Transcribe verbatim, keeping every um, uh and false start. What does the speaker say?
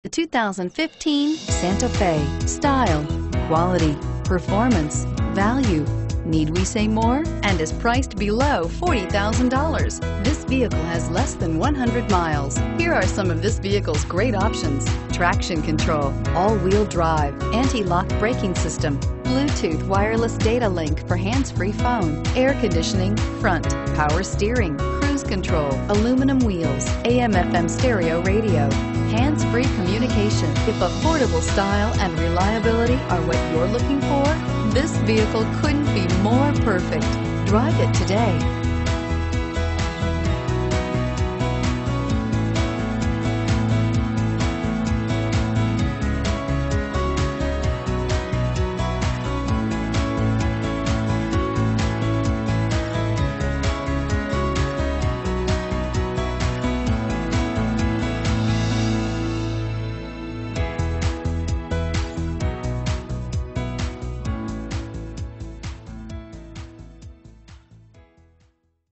The two thousand fifteen Santa Fe. Style, quality, performance, value. Need we say more? And is priced below forty thousand dollars. This vehicle has less than one hundred miles. Here are some of this vehicle's great options: traction control, all-wheel drive, anti-lock braking system, Bluetooth wireless data link for hands-free phone, air conditioning, front, power steering, cruise control, aluminum wheels, A M F M stereo radio, hands-free communication. If affordable style and reliability are what you're looking for, this vehicle couldn't be more perfect. Drive it today.